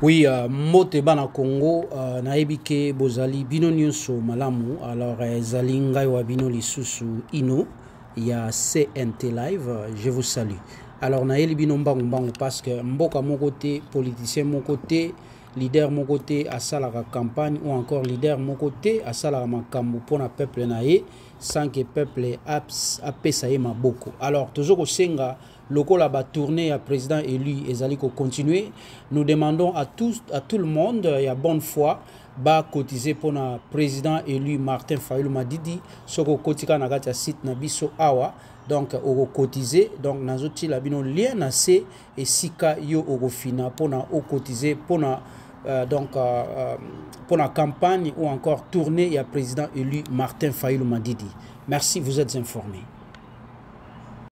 Oui, mote bana Congo, naebike bozali bino nyonso malamu. Alors, zalinga wa bino lisusu ino, il y a CNT Live, je vous salue. Alors, naeli bino mbangu parce que mboka mon côté, politicien mon côté, leader mon côté, à la campagne, ou encore leader mon côté, à la makambo pour le peuple naé, sans que le peuple a ma beaucoup. Alors, toujours au Senga, loko la tournée à président élu et zaliko continuer. Nous demandons à tout le monde, il y a bonne foi, ba cotiser pour le président élu Martin Fayulu Madidi, soko kotika na gati site na biso awa. Donc, on cotiser. Donc, nous avons la bino lien na se et sika yo au fina pour na cotiser pour na pour la campagne ou encore tournée, il y a président élu Martin Fayulu Madidi. Merci, vous êtes informés.